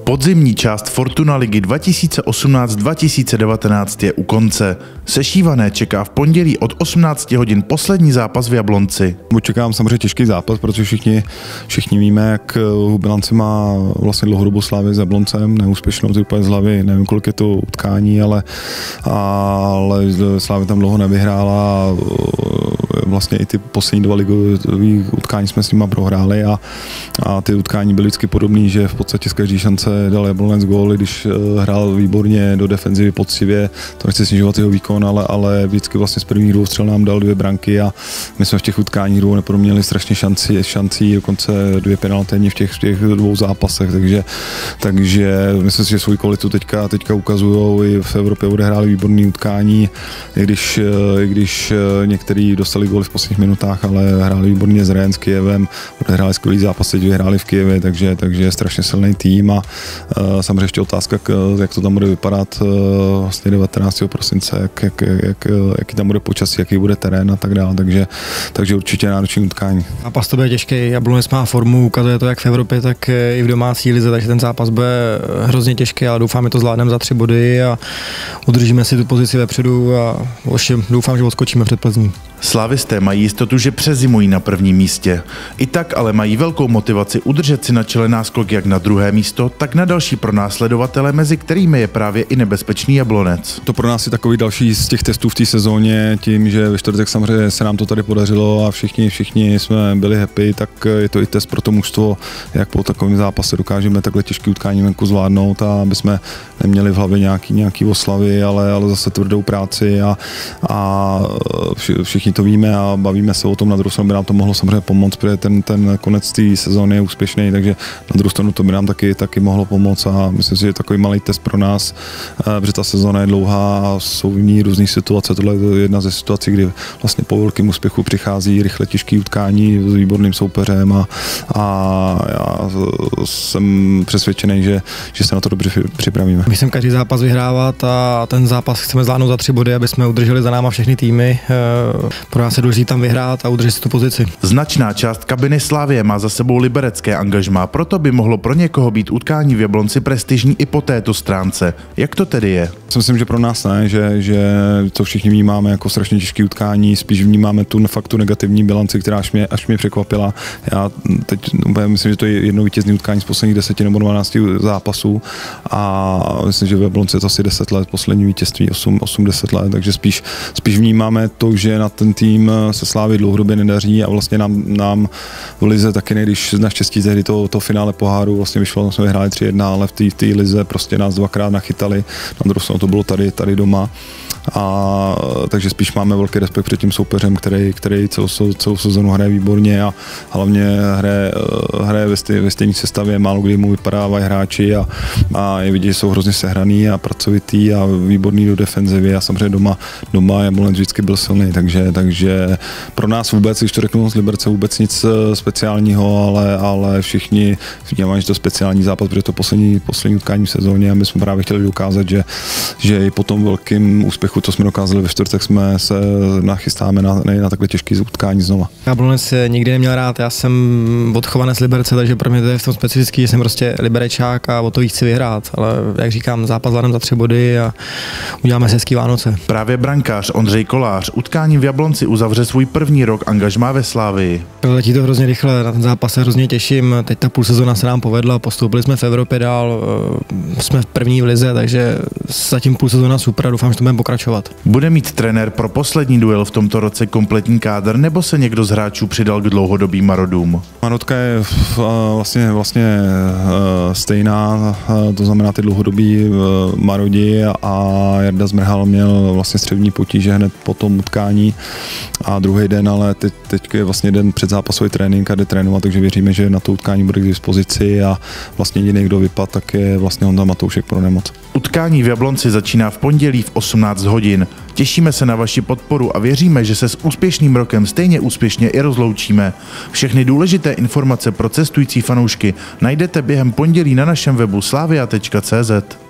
Podzimní část Fortuna ligy 2018-2019 je u konce. Sešívané čeká v pondělí od 18 hodin poslední zápas v Jablonci. Očekávám samozřejmě těžký zápas, protože všichni víme, jak bilanci má vlastně dlouhodobou Slavii s Jabloncem, neúspěšnou z úplně z hlavy, nevím, kolik je to utkání, ale Slavia tam dlouho nevyhrála. Vlastně i ty poslední dva ligové utkání jsme s nima prohráli a ty utkání byly vždycky podobné, že v podstatě z každé šance dal Jablonec gól, když hrál výborně do defenzivy poctivě, to nechci snižovat jeho výkon, ale vždycky vlastně z prvních dvou střel nám dal 2 branky a my jsme v těch utkáních neproměnili strašně šancí, dokonce 2 penalty v těch 2 zápasech, takže myslím si, že svou kvalitu teďka ukazujou, i v Evropě odehráli výborné utkání, i když někteří dostali góly v posledních minutách, ale hráli výborně s Rennes, s Kyjevem, odehráli skvělý zápas, teď vyhráli v Kyjevě, takže je strašně silný tým a samozřejmě ještě otázka, jak to tam bude vypadat vlastně 19. prosince, jaký tam bude počasí, jaký bude terén a tak dále, takže určitě náročný utkání. Zápas to bude těžký, Jablonec má formu, ukazuje to jak v Evropě, tak i v domácí lize, takže ten zápas bude hrozně těžký, ale doufám, že to zvládneme za 3 body a udržíme si tu pozici vepředu a ještě doufám, že odskočíme před Plzní. Slavisté mají jistotu, že přezimují na prvním místě. I tak ale mají velkou motivaci udržet si na čele náskok jak na druhé místo, tak na další pronásledovatele, mezi kterými je právě i nebezpečný Jablonec. To pro nás je takový další z těch testů v té sezóně, tím, že ve čtvrtek samozřejmě se nám to tady podařilo a všichni jsme byli happy, tak je to i test pro to mužstvo, jak po takovém zápase dokážeme takhle těžký utkání venku zvládnout a aby jsme neměli v hlavě nějaký oslavy, ale zase tvrdou práci a všichni to víme a bavíme se o tom, na druhou stranu by nám to mohlo samozřejmě pomoct, protože ten konec té sezóny je úspěšný, takže na druhou stranu to by nám taky mohlo pomoct a myslím si, že je takový malý test pro nás, protože ta sezóna je dlouhá a jsou v ní různé situace. Tohle je jedna ze situací, kdy vlastně po velkém úspěchu přichází rychle těžké utkání s výborným soupeřem a já jsem přesvědčený, že se na to dobře připravíme. My chceme každý zápas vyhrávat a ten zápas chceme zvládnout za 3 body, aby jsme udrželi za náma všechny týmy. Pro nás je důležité tam vyhrát a udržet si tu pozici. Značná část kabiny Slavie má za sebou liberecké angažmá, proto by mohlo pro někoho být utkání v Jablonci prestižní i po této stránce. Jak to tedy je? Myslím, že pro nás ne, že to všichni vnímáme jako strašně těžké utkání, spíš vnímáme tu negativní bilanci, která až mě překvapila. Já teď myslím, že to je jedno vítězné utkání z posledních 10 nebo 12 zápasů a myslím, že v Jablonci je to asi 10 let, poslední vítězství, 8-10 let, takže spíš vnímáme to, že na ten tým se Slavii dlouhodobě nedaří a vlastně nám v lize taky když naštěstí tehdy to finále poháru vlastně vyšlo, jsme vyhráli 3-1, ale v té lize prostě nás 2krát nachytali, na druhou stranu to bylo tady doma. Takže spíš máme velký respekt před tím soupeřem, který celou sezonu hraje výborně a hlavně hraje ve stejné sestavě, málo kdy mu vypadávají hráči a je vidět, že jsou hrozně sehraný a pracovitý a výborný do defenzivy a samozřejmě doma Jablonec vždycky byl silný, takže pro nás vůbec, když to řeknu z Liberce, vůbec nic speciálního, ale všichni vnímají, že to speciální zápas, protože to poslední utkání v sezóně a my jsme právě chtěli dokázat, že i po tom velkým úspěchu, co jsme dokázali ve čtvrtek, jsme se nachystáme na takhle těžké utkání znova. Jablonec nikdy neměl rád, já jsem odchovanec Liberce, takže pro mě to je v tom specifický, že jsem prostě liberečák a o to chci vyhrát, ale jak říkám, zápas zvládnem za 3 body a uděláme si hezký Vánoce. Právě brankář Ondřej Kolář utkáním v Jablonci uzavře svůj první rok angažmá ve Slavii. Letí to hrozně rychle, na ten zápas se hrozně těším, teď ta půlsezona se nám povedla, postoupili jsme v Evropě dál, jsme v první v lize, takže zatím půlsezona super a doufám, že to budeme pokračovat. Bude mít trenér pro poslední duel v tomto roce kompletní kádr, nebo se někdo z hráčů přidal k dlouhodobým marodům? Marotka je vlastně stejná, to znamená ty dlouhodobí marodi a Jarda Zmrhal měl vlastně střevní potíže hned po tom utkání a druhý den, ale teď je vlastně den předzápasový trénink a jde trénovat, takže věříme, že na to utkání bude k dispozici a vlastně jediný, kdo vypadl, tak je vlastně Honza Matoušek pro nemoc. Utkání v Jablonci začíná v pondělí v 18 hodin. Těšíme se na vaši podporu a věříme, že se s úspěšným rokem stejně úspěšně i rozloučíme. Všechny důležité informace pro cestující fanoušky najdete během pondělí na našem webu slavia.cz.